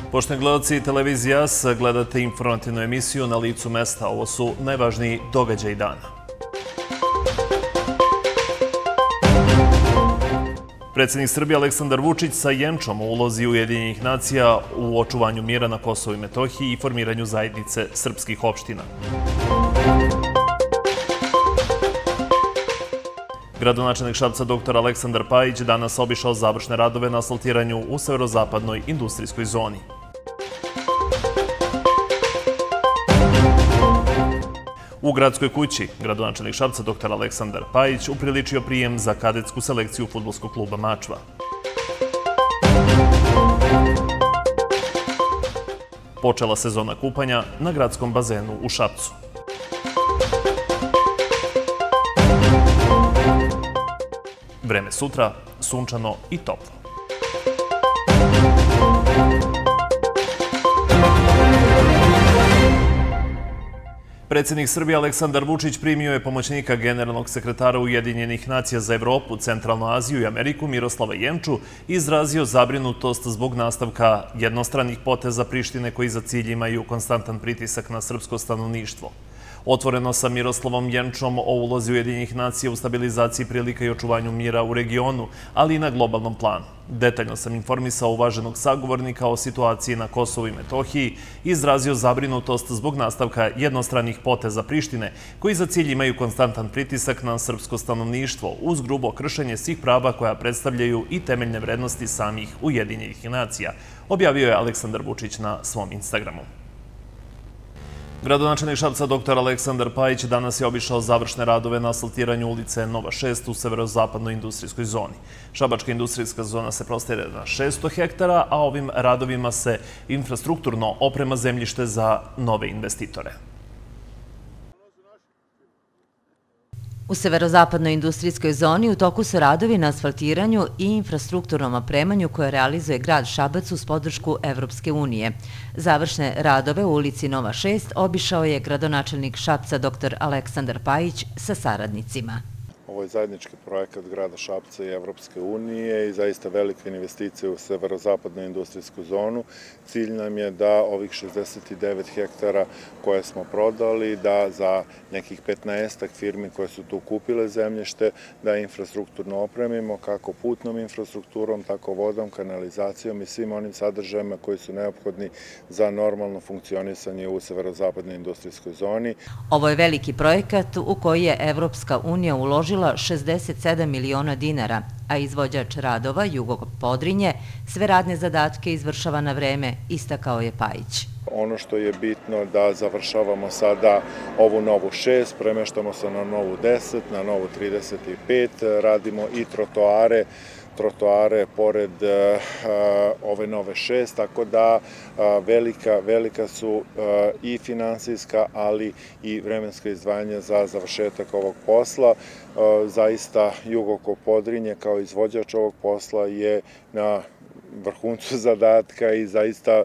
Poštovani gledalci televizije JAS, gledate informativnu emisiju Na licu mesta. Ovo su najvažniji događaji dana. Predsjednik Srbije Aleksandar Vučić sa Jenčom o ulozi Ujedinjenih nacija u očuvanju mira na Kosovu i Metohiji i formiranju zajednice srpskih opština. Gradonačelnik Šapca dr. Aleksandar Pajić danas obišao završne radove na asfaltiranju u severozapadnoj industrijskoj zoni. U Gradskoj kući gradonačelnik Šapca dr. Aleksandar Pajić upriličio prijem za kadetsku selekciju fudbalskog kluba Mačva. Počela sezona kupanja na gradskom bazenu u Šapcu. Vreme sutra, sunčano i toplo. Predsjednik Srbije Aleksandar Vučić primio je pomoćnika generalnog sekretara Ujedinjenih nacija za Evropu, Centralnu Aziju i Ameriku Miroslava Jenču i izrazio zabrinutost zbog nastavka jednostranih poteza Prištine koji za cilj imaju konstantan pritisak na srpsko stanovništvo. Otvoreno sa Miroslavom Jenčom o ulozi Ujedinjenih nacija u stabilizaciji prilika i očuvanju mira u regionu, ali i na globalnom planu. Detaljno sam informisao uvaženog sagovornika o situaciji na Kosovu i Metohiji i izrazio zabrinutost zbog nastavka jednostranih poteza Prištine koji za cilj imaju konstantan pritisak na srpsko stanovništvo uz grubo kršenje svih prava koja predstavljaju i temeljne vrednosti samih Ujedinjenih nacija, objavio je Aleksandar Vučić na svom Instagramu. Gradonačelnik Šapca dr. Aleksandar Pajić danas je obišao završne radove na asfaltiranju ulice Nova 6 u severozapadnoj industrijskoj zoni. Šabačka industrijska zona se prostire na 600 hektara, a ovim radovima se infrastrukturno oprema zemljište za nove investitore. U severozapadnoj industrijskoj zoni u toku su radovi na asfaltiranju i infrastrukturnom opremanju koje realizuje grad Šabac uz podršku Evropske unije. Završne radove u ulici Nova 6 obišao je gradonačelnik Šapca dr. Aleksandar Pajić sa saradnicima. Ovo je zajednički projekat grada Šapca i Evropske unije i zaista velika investicija u severozapadnu industrijsku zonu. Cilj nam je da ovih 69 hektara koje smo prodali, da za nekih 15 firmi koje su tu kupile zemljište, da infrastrukturno opremimo kako putnom infrastrukturom, tako vodom, kanalizacijom i svim onim sadržajima koji su neophodni za normalno funkcionisanje u severozapadnoj industrijskoj zoni. Ovo je veliki projekat u koji je Evropska unija uložila 67 miliona dinara, a izvođač radova Jugo Podrinje sve radne zadatke izvršava na vreme, istakao je Pajić. Ono što je bitno da završavamo sada ovu Novu 6, premeštamo se na Novu 10, na Novu 35, radimo i trotoare pored ove Nove 6, tako da velika su i finansijska, ali i vremenska izdvajanja za završetak ovog posla. Zaista Jugo Podrinje kao izvođač ovog posla je na vrhuncu zadatka i zaista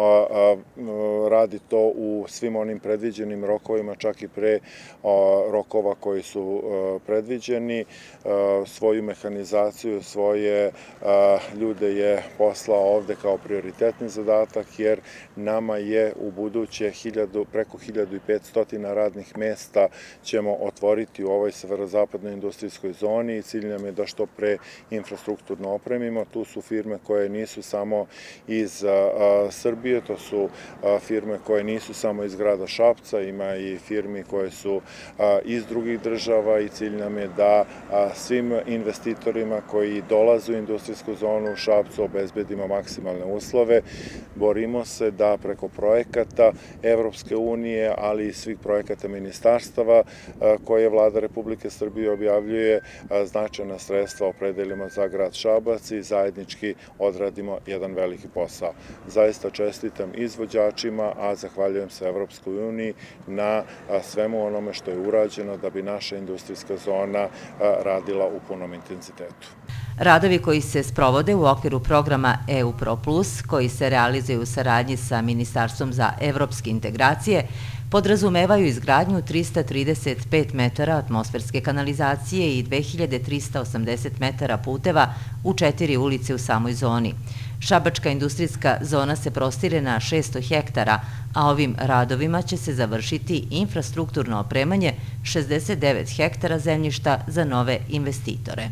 radi to u svim onim predviđenim rokovima, čak i pre rokova koji su predviđeni. Svoju mehanizaciju, svoje ljude je poslao ovde kao prioritetni zadatak, jer nama je u buduće preko 1500 radnih mesta ćemo otvoriti u ovoj severozapadnoj industrijskoj zoni i cilj nam je da što pre infrastrukturno opremimo. Tu su firme koje nisu samo iz Srbije, to su firme koje nisu samo iz grada Šapca, ima i firmi koje su iz drugih država i cilj nam je da svim investitorima koji dolaze u industrijsku zonu u Šapcu obezbedimo maksimalne uslove. Borimo se da preko projekata Evropske unije, ali i svih projekata ministarstava koje vlada Republike Srbije objavljuje, značajna sredstva opredelimo za grad Šabac i zajednički odradimo jedan veliki posao. Zaista čestitam izvođačima, a zahvaljujem se Evropskoj uniji na svemu onome što je urađeno da bi naša industrijska zona radila u punom intenzitetu. Radovi koji se sprovode u okviru programa EU Pro Plus, koji se realizuje u saradnji sa Ministarstvom za evropske integracije, podrazumevaju izgradnju 335 metara atmosferske kanalizacije i 2380 metara puteva u 4 ulice u samoj zoni. Šabačka industrijska zona se prostire na 600 hektara, a ovim radovima će se završiti infrastrukturno opremanje 69 hektara zemljišta za nove investitore.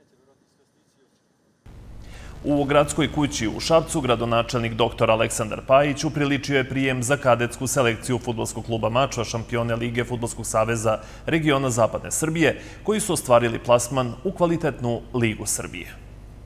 U gradskoj kući u Šapcu gradonačelnik dr. Aleksandar Pajić upriličio je prijem za kadetsku selekciju fudbalskog kluba Mačva, šampione Lige Fudbalskog saveza regiona Zapadne Srbije, koji su ostvarili plasman u kvalitetnu Ligu Srbije.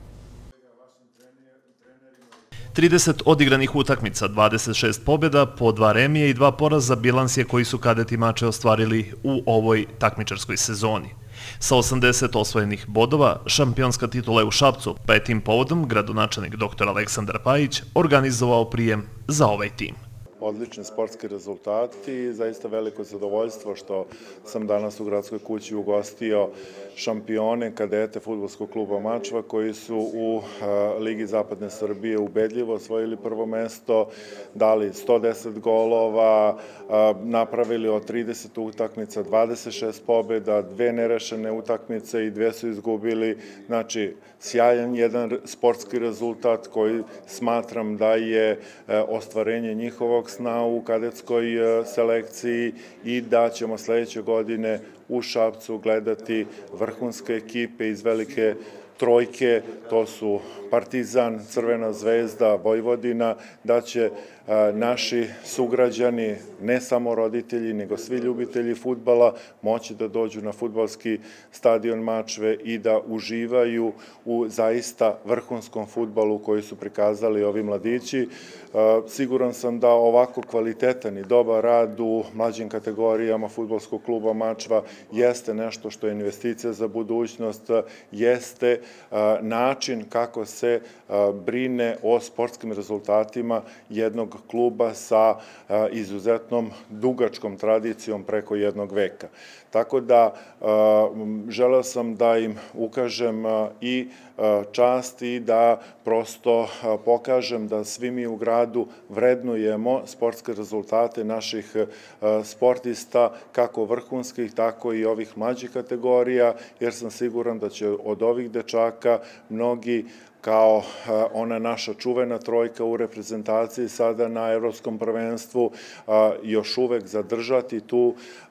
30 odigranih utakmica, 26 pobjeda, po 2 remije i 2 poraza bilans je koji su kadeti Mačve ostvarili u ovoj takmičarskoj sezoni. Sa 80 osvojenih bodova, šampionska titula je u Šapcu, pa je tim povodom gradonačelnik dr. Aleksandar Pajić organizovao prijem za ovaj tim. Odlični sportski rezultati i zaista veliko zadovoljstvo što sam danas u gradskoj kući ugostio šampione kadete fudbalskog kluba Mačva koji su u Ligi Zapadne Srbije ubedljivo osvojili prvo mesto, dali 110 golova, napravili od 30 utakmica 26 pobjeda, 2 nerešene utakmice i 2 su izgubili. Znači, sjajan jedan sportski rezultat koji smatram da je ostvarenje njihovog sna u kadetskoj selekciji i da ćemo sledeće godine u Šapcu gledati vrhunske ekipe iz velike trojke, to su Partizan, Crvena zvezda, Vojvodina, da će naši sugrađani, ne samo roditelji, nego svi ljubitelji fudbala, moći da dođu na fudbalski stadion Mačve i da uživaju u zaista vrhunskom fudbalu koji su prikazali ovi mladići. Siguran sam da ovako kvalitetan i dobar rad u mlađim kategorijama fudbalskog kluba Mačva jeste nešto što je investicija za budućnost, jeste način kako se brine o sportskim rezultatima jednog kluba sa izuzetnom dugačkom tradicijom preko jednog veka. Tako da želeo sam da im ukažem i čast i da prosto pokažem da svi mi u gradu vrednujemo sportske rezultate naših sportista, kako vrhunskih, tako i ovih mlađih kategorija, jer sam siguran da će od ovih dečaka mnogi kao ona naša čuvena trojka u reprezentaciji sada na Evropskom prvenstvu još uvek zadržati tu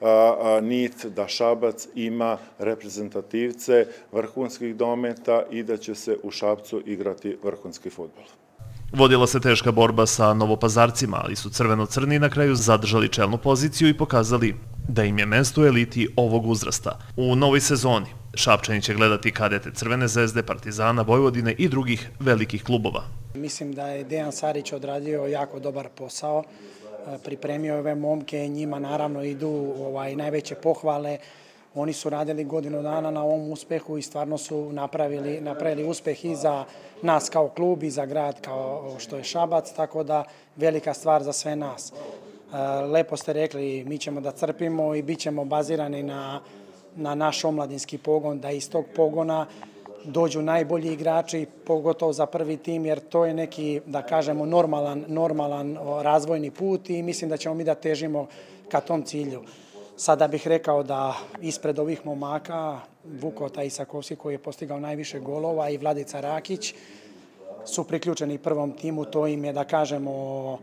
nit da Šabac ima reprezentativce vrhunskih dometa i da će se u Šapcu igrati vrhunski fudbal. Vodila se teška borba sa Novopazarcima, ali su crveno-crni na kraju zadržali čelnu poziciju i pokazali da im je mesto u eliti ovog uzrasta. U novoj sezoni Šapčani će gledati kadete Crvene zvezde, Partizana, Vojvodine i drugih velikih klubova. Mislim da je Dejan Sarić odradio jako dobar posao, pripremio ove momke, njima naravno idu najveće pohvale. Oni su radili godinu dana na ovom uspehu i stvarno su napravili uspeh i za nas kao klub i za grad kao što je Šabac, tako da velika stvar za sve nas. Lepo ste rekli, mi ćemo da crpimo i bit ćemo bazirani na naš omladinski pogon, da iz tog pogona dođu najbolji igrači, pogotovo za prvi tim, jer to je neki, da kažemo, normalan razvojni put i mislim da ćemo mi da težimo ka tom cilju. Sada bih rekao da ispred ovih momaka, Vukota Isakovski koji je postigao najviše golova i Vladica Rakić su priključeni prvom timu, to im je, da kažemo,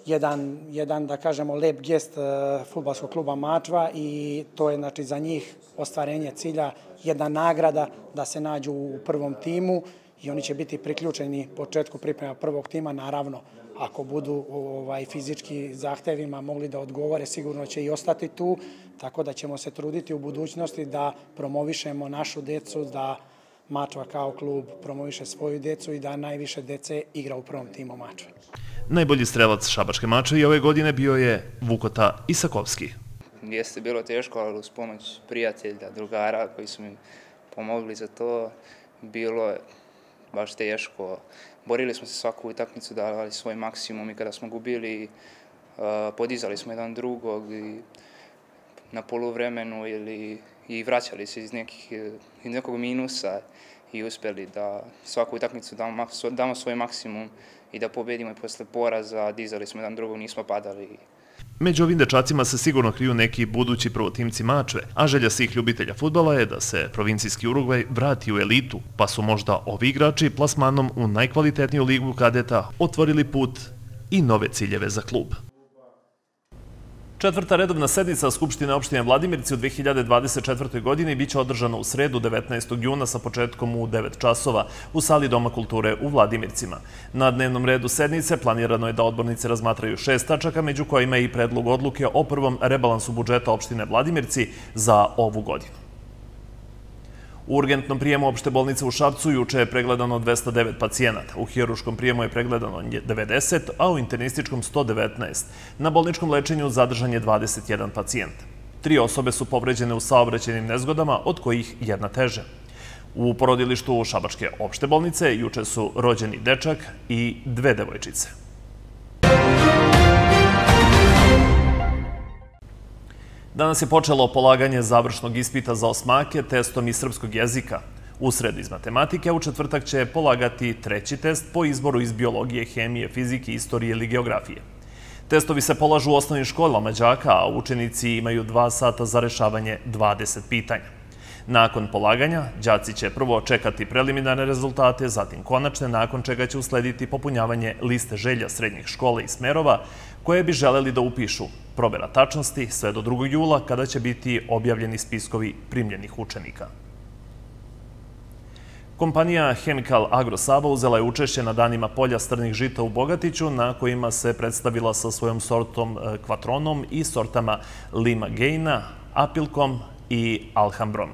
jedan da kažemo, lep gest fudbalskog kluba Mačva i to je, znači, za njih ostvarenje cilja, jedna nagrada da se nađu u prvom timu i oni će biti priključeni početku priprema prvog tima, naravno, ako budu fizički zahtevima mogli da odgovore, sigurno će i ostati tu, tako da ćemo se truditi u budućnosti da promovišemo našu decu, da Mačva kao klub promoviše svoju decu i da najviše dece igra u prvom timu Mačve. Najbolji strelac Šabačke Mačve i ove godine bio je Vukota Isakovski. Jeste bilo teško, ali uz pomoć prijatelja, drugara koji su mi pomogli za to, bilo je baš teško. Borili smo se svaku utakmicu, davali svoj maksimum i kada smo gubili, podizali smo jedan drugog i na poluvremenu i vraćali se iz nekog minusa i uspeli da svaku utakmicu damo svoj maksimum i da pobedimo i posle poraza, dizali smo jedan drugog, nismo padali. Među ovim dečacima se sigurno kriju neki budući prvotimci Mačve, a želja svih ljubitelja fudbala je da se provincijski Urugvaj vrati u elitu, pa su možda ovi igrači plasmanom u najkvalitetniju ligu kadeta otvorili put i nove ciljeve za klub. Četvrta redovna sednica Skupštine opštine Vladimirci u 2024. godini biće održana u sredu 19. juna sa početkom u 9 časova u sali Doma kulture u Vladimircima. Na dnevnom redu sednice planirano je da odbornici razmatraju 6 tačaka, među kojima je i predlog odluke o prvom rebalansu budžeta opštine Vladimirci za ovu godinu. U urgentnom prijemu opšte bolnice u Šapcu juče je pregledano 209 pacijenata. U hiruškom prijemu je pregledano 90, a u internističkom 119. Na bolničkom lečenju zadržan je 21 pacijent. 3 osobe su povređene u saobraćajnim nezgodama, od kojih jedna teže. U porodilištu Šabačke opšte bolnice juče su rođeni dečak i 2 devojčice. Danas je počelo polaganje završnog ispita za osmake testom iz srpskog jezika. U sredu iz matematike, u četvrtak će polagati 3. test po izboru iz biologije, hemije, fizike, istorije ili geografije. Testovi se polažu u osnovnim školama đaka, a učenici imaju 2 sata za rešavanje 20 pitanja. Nakon polaganja, đaci će prvo čekati preliminarne rezultate, zatim konačne, nakon čega će uslediti popunjavanje liste želja srednjih škola i smerova koje bi želeli da upišu, provera tačnosti sve do 2. jula kada će biti objavljeni spiskovi primljenih učenika. Kompanija Chemical Agro Sava uzela je učešće na danima polja strnih žita u Bogatiću, na kojima se predstavila sa svojom sortom Quatronom i sortama Lima Gaina, Apilkom i Alhambrom.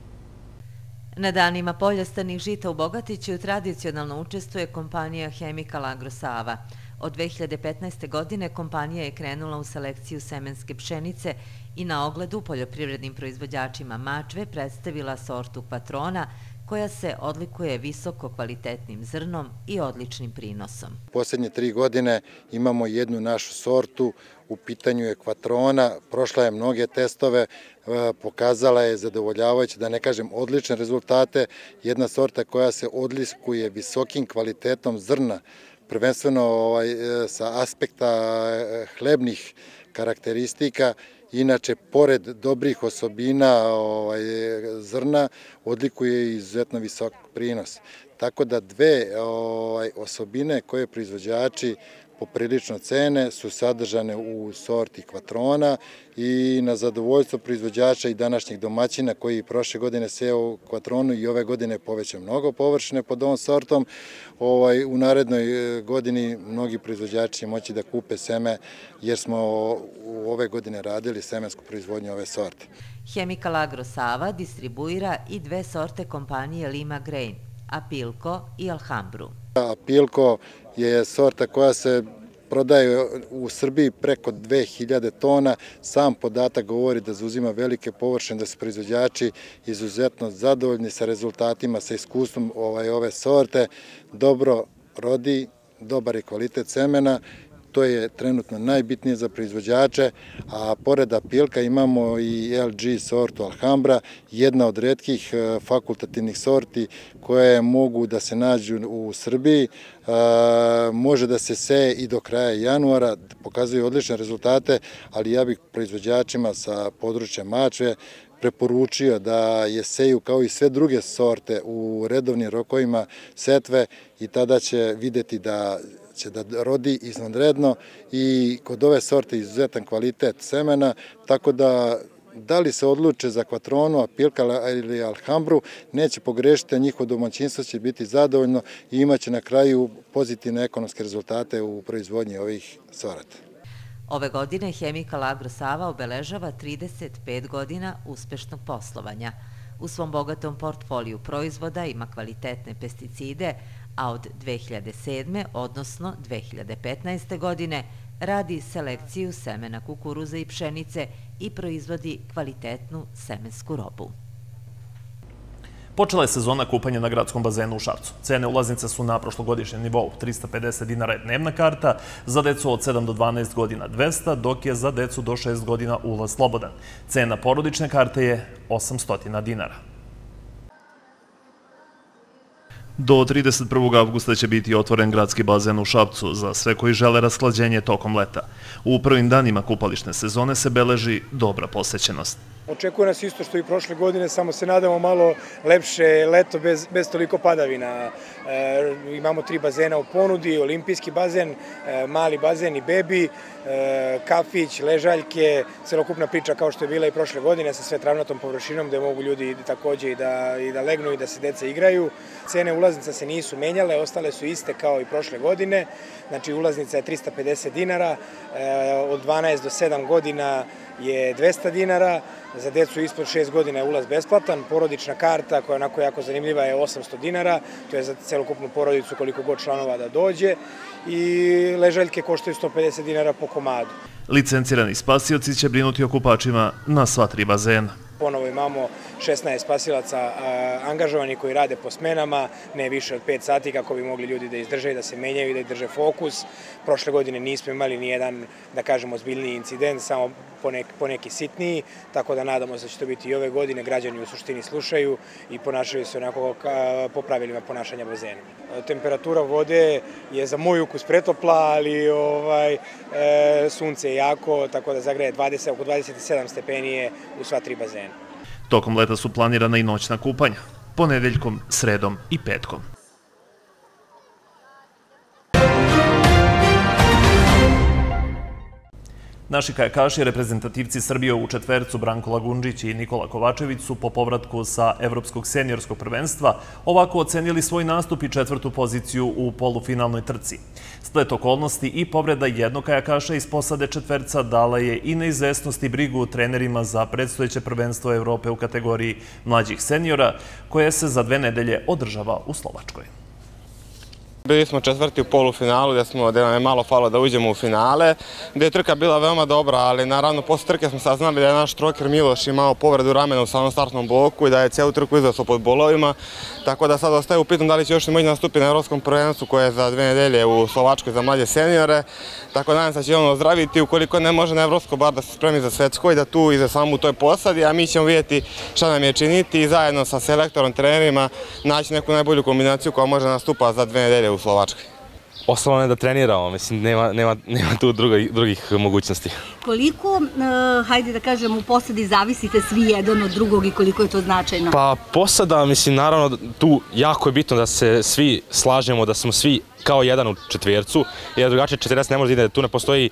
Na danima polja strnih žita u Bogatiću tradicionalno učestvuje kompanija Chemical Agro Sava. Od 2015. godine kompanija je krenula u selekciju semenske pšenice i na ogledu poljoprivrednim proizvođačima Mačve predstavila sortu Quatrona, koja se odlikuje visoko kvalitetnim zrnom i odličnim prinosom. Posljednje 3 godine imamo jednu našu sortu, u pitanju je Quatrona, prošla je mnoge testove, pokazala je zadovoljavajuće, da ne kažem odlične rezultate, jedna sorta koja se odlikuje visokim kvalitetom zrna, prvenstveno sa aspekta hlebnih karakteristika. Inače, pored dobrih osobina zrna, odlikuje izuzetno visok prinos. Tako da 2 osobine koje proizvođači poprilično cene su sadržane u sorti Quatrona i na zadovoljstvo proizvođača i današnjih domaćina koji prošle godine seo Quatronu i ove godine povećao mnogo površine pod ovom sortom. U narednoj godini mnogi proizvođači će moći da kupe seme jer smo u ove godine radili semensku proizvodnju ove sorte. Chemical Agro Sava distribuira i 2 sorte kompanije Lima Grain, Apilko i Alhambru. Apilko je sorta koja se prodaje u Srbiji preko 2000 tona. Sam podatak govori da zauzima velike površine, da su proizvođači izuzetno zadovoljni sa rezultatima, sa iskustvom ove sorte. Dobro rodi, dobar je kvalitet semena. To je trenutno najbitnije za proizvođače, a pored Apilka imamo i LG sortu Alhambra, jedna od retkih fakultativnih sorti koje mogu da se nađu u Srbiji. Može da se seje i do kraja januara, pokazuju odlične rezultate, ali ja bih proizvođačima sa područja Mačve preporučio da je seju kao i sve druge sorte u redovnim rokovima setve i tada će videti da će da rodi izvanredno i kod ove sorte izuzetan kvalitet semena, tako da li se odluče za Quatronu, Apilka ili Alhambru, neće pogrešiti, a njihovo domaćinstvo će biti zadovoljno i imaće na kraju pozitivne ekonomske rezultate u proizvodnji ovih sorata. Ove godine Chemical Agro Sava obeležava 35 godina uspešnog poslovanja. U svom bogatom portfoliju proizvoda ima kvalitetne pesticide, a od 2007. odnosno 2015. godine radi selekciju semena kukuruza i pšenice i proizvodi kvalitetnu semensku robu. Počela je sezona kupanja na gradskom bazenu u Šapcu. Cene ulaznice su na prošlogodišnjem nivou. 350 dinara je dnevna karta, za decu od 7 do 12 godina 200, dok je za decu do 6 godina ulaz slobodan. Cena porodične karte je 800 dinara. Do 31. avgusta će biti otvoren gradski bazen u Šapcu za sve koji žele rasklađenje tokom leta. U prvim danima kupališne sezone se beleži dobra posećenost. Očekuje nas isto što i prošle godine, samo se nadamo malo lepše leto bez toliko padavina. Imamo 3 bazena u ponudi, olimpijski bazen, mali bazen i bebi, kafić, ležaljke, celokupna priča kao što je bila i prošle godine sa sve travnatom površinom gde mogu ljudi takođe i da legnu i da se deca igraju. Cene ulaznica se nisu menjale, ostale su iste kao i prošle godine. Znači ulaznica je 350 dinara, od 12 do 7 godina je 200 dinara, za decu ispod 6 godina je ulaz besplatan, porodična karta koja je onako jako zanimljiva je 800 dinara, to je za celokupnu porodicu koliko god članova da dođe i ležaljke koštaju 150 dinara po komadu. Licencirani spasioci će brinuti o kupačima na sva 3 bazena. Ponovo imamo 16 spasilaca angažovani koji rade po smenama, ne više od 5 sati kako bi mogli ljudi da izdrže i da se menjaju i da drže fokus. Prošle godine nismo imali ni jedan, da kažemo, ozbiljniji incident, samo poneki sitniji, tako da nadamo se da će to biti i ove godine. Građani u suštini slušaju i ponašaju se onako po pravilima ponašanja bazena. Temperatura vode je za moj ukus pretopla, ali sunce je jako, tako da zagreje oko 27 stepenije u sva 3 bazena. Tokom leta su planirana i noćna kupanja, ponedeljkom, sredom i petkom. Naši kajakaši, reprezentativci Srbije u četvercu Branko Lagundžić i Nikola Kovačević su po povratku sa Evropskog seniorskog prvenstva ovako ocenili svoj nastup i 4. poziciju u polufinalnoj trci. Splet okolnosti i povreda jednog kajakaša iz posade četverca dala je i neizvesnost i brigu trenerima za predstojeće prvenstvo Evrope u kategoriji mlađih seniora, koje se za 2 nedelje održava u Slovačkoj. Bili smo 4. u polufinalu gde nam je malo falo da uđemo u finale, gde je trka bila veoma dobra, ali naravno posle trke smo saznali da je naš troker Miloš imao povredu ramena u samom startnom bloku i da je cijelu trku izvesao pod bolovima, tako da sad ostaje upitan da li će još i moći nastupiti na Evropskom prvenstvu koje je za 2 nedelje u Slovačkoj za mlađe seniore, tako da nadam se da će on ozdraviti, ukoliko ne može na Evropsko bar da se spremi za svetsko i da tu iza samo u toj posadi, a mi ćemo vidjeti šta nam je činiti i zajedno sa selektorom, trenerima naći neku najbolju kombinaciju koja može nastupa za 2 nedelje u Slovačkoj. Ostalo ne da treniramo, mislim, nema tu drugih mogućnosti. Koliko, hajde da kažem, u posadi zavisite svi jedan od drugog i koliko je to značajno? Pa posada, mislim, naravno, tu jako je bitno da se svi slažemo, da smo svi kao jedan u četvercu, jer drugačije četverac ne može da ide, tu ne postoji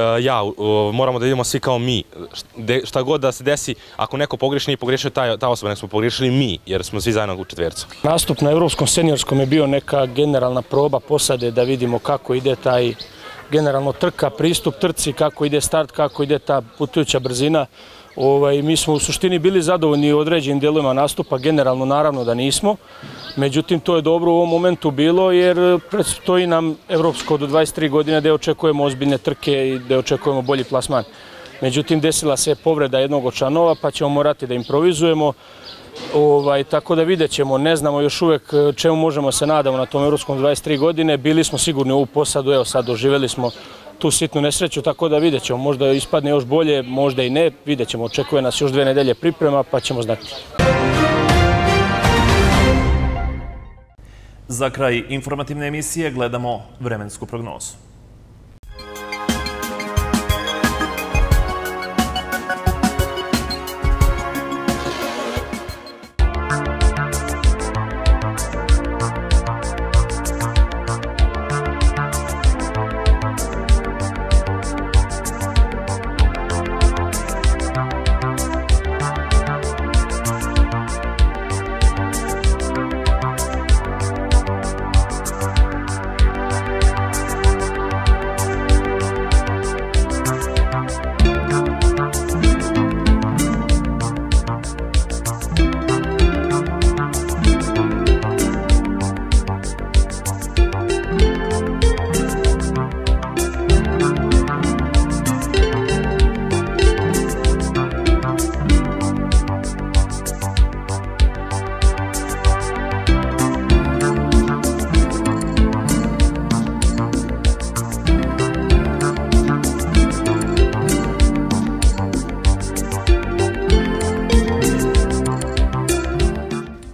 moramo da idemo svi kao mi. Šta god da se desi, ako neko pogreši, nije pogrešio ta osoba, nek smo pogrešili mi, jer smo svi zajedno u četvercu. Nastup na Evropskom seniorskom je bio neka generalna proba posade da vidimo kako ide taj generalno trka, pristup trci, kako ide start, kako ide ta putujuća brzina. Mi smo u suštini bili zadovoljni u određenim delovima nastupa, generalno naravno da nismo. Međutim, to je dobro u ovom momentu bilo jer predstoji nam Evropsko do 23 godine gde očekujemo ozbiljne trke i gde očekujemo bolji plasman. Međutim, desila se povreda jednog od članova pa ćemo morati da improvizujemo. Tako da vidjet ćemo, ne znamo još uvek čemu možemo se nadamo na tom Evropskom 23 godine. Bili smo sigurni u ovu posadu, evo sad doživeli smo tu sitnu nesreću, tako da vidjet ćemo, možda ispadne još bolje, možda i ne, vidjet ćemo, očekuje nas još 2 nedelje priprema pa ćemo znati. Za kraj informativne emisije gledamo vremensku prognozu.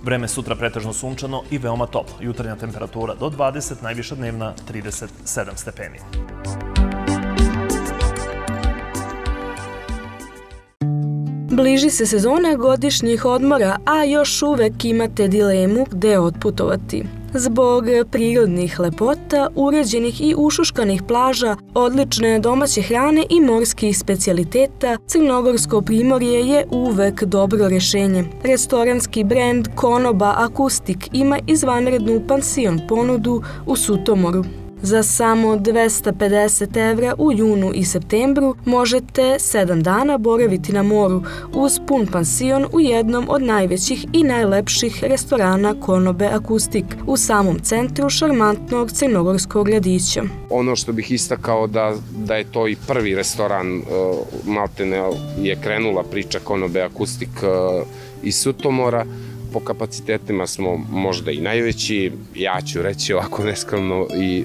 Vreme sutra pretežno sunčano i veoma toplo. Jutarnja temperatura do 20, najviša dnevna 37 stepeni. Bliži se sezona godišnjih odmora, a još uvek imate dilemu gde otputovati. Zbog prirodnih lepota, uređenih i ušuškanih plaža, odlične domaće hrane i morskih specijaliteta, Crnogorsko primorje je uvek dobro rešenje. Restoranski brend Konoba Akustik ima izvanrednu pansion ponudu u Sutomoru. Za samo 250 evra u junu i septembru možete 7 dana boraviti na moru uz pun pansion u jednom od najvećih i najlepših restorana Konobe Akustik u samom centru šarmantnog crnogorskog gradića. Ono što bih istakao da je to i prvi restoran, maltene je krenula priča Konobe Akustik iz Sutomora. Po kapacitetima smo možda i najveći, ja ću reći ovako neskromno i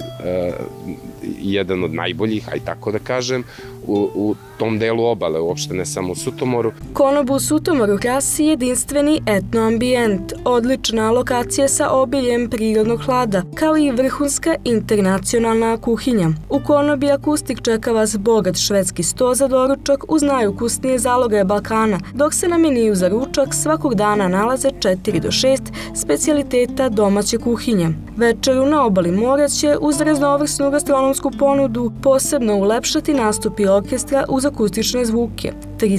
jedan od najboljih, aj tako da kažem, u tom delu obale, uopšte ne samo u Sutomoru. Konobu u Sutomoru krasi jedinstveni etnoambijent, odlična lokacija sa obiljem prirodnog hlada, kao i vrhunska internacionalna kuhinja. U Konobi Akustik čeka vas bogat švedski sto za doručak uz najukusnije zalogaje Balkana, dok se na meniju za ručak svakog dana nalaze 4 do 6 specijaliteta domaće kuhinje. Večeru na obali mora će uz raznovrsnu gastronomsku ponudu posebno ulepšati nastupi orkestra uz akustične zvuke.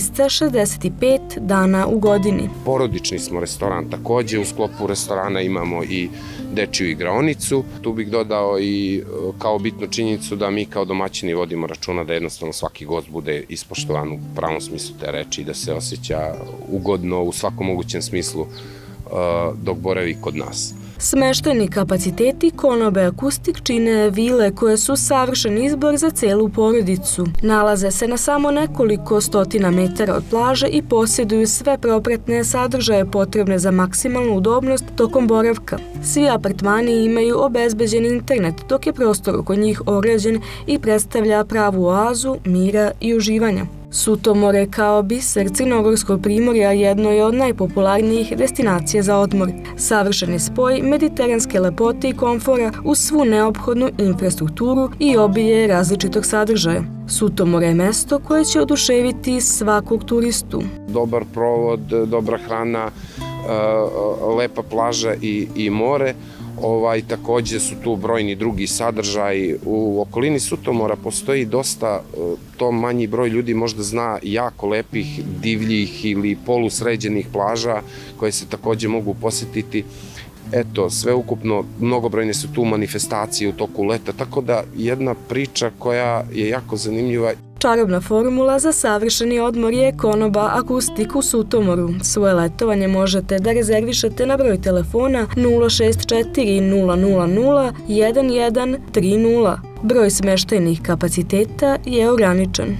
365 dana u godini. Porodični smo restoran takođe, u sklopu restorana imamo i dečiju igraonicu. Tu bih dodao i kao bitnu činjenicu da mi kao domaćini vodimo računa da jednostavno svaki gost bude ispoštovan u pravom smislu te reči i da se osjeća ugodno u svakom mogućem smislu dok boravi kod nas. Smeštajni kapaciteti Konobe Akustik čine vile koje su savršen izbor za celu porodicu. Nalaze se na samo nekoliko stotina metara od plaže i posjeduju sve propratne sadržaje potrebne za maksimalnu udobnost tokom boravka. Svi apartmani imaju obezbeđen internet, dok je prostor oko njih ograđen i predstavlja pravu oazu, mira i uživanja. Sutomore kao biser Crnogorskog primorja jedno je od najpopularnijih destinacija za odmor. Savršeni spoj mediteranske lepote i komfora uz svu neophodnu infrastrukturu i obilje različitog sadržaja. Sutomore je mesto koje će oduševiti svakog turistu. Dobar provod, dobra hrana, lepa plaža i more. Takođe su tu brojni drugi sadržaj. U okolini Sutomora postoji dosta, to manji broj ljudi možda zna, jako lepih, divljih ili polusređenih plaža koje se takođe mogu posetiti. Eto, sveukupno, mnogobrojne su tu manifestacije u toku leta, tako da jedna priča koja je jako zanimljiva. Čarobna formula za savršeni odmor je Konoba Akustik u Sutomoru. Svoje letovanje možete da rezervišete na broj telefona 064 000 1130. Broj smeštajnih kapaciteta je ograničen.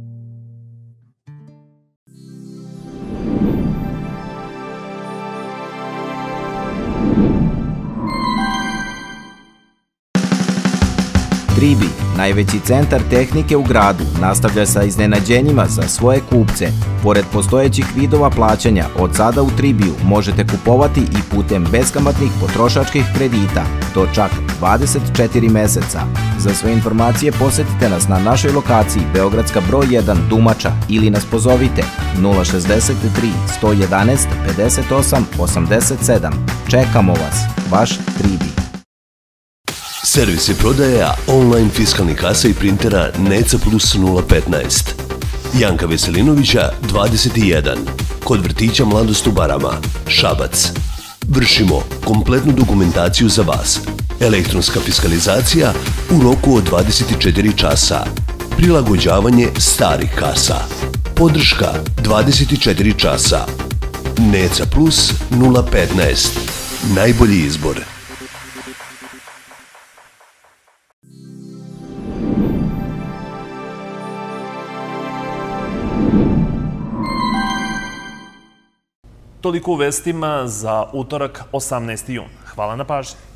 Tribi, najveći centar tehnike u gradu, nastavlja sa iznenađenjima za svoje kupce. Pored postojećih vidova plaćanja, od sada u Tribiju možete kupovati i putem beskamatnih potrošačkih kredita, do čak 24 meseca. Za sve informacije posetite nas na našoj lokaciji Beogradska broj 1 Dumača ili nas pozovite 063 111 58 87. Čekamo vas, vaš Tribi. Servis i prodaja online fiskalnih kasa i printera Neca Plus 015. Janka Veselinovića 21. Kod vrtića Mladost u Barama, Šabac. Vršimo kompletnu dokumentaciju za vas. Elektronska fiskalizacija u roku od 24 časa. Prilagođavanje starih kasa. Podrška 24 časa. Neca Plus 015. Najbolji izbor. Toliko u vestima za utorak 18. jun. Hvala na pažnji.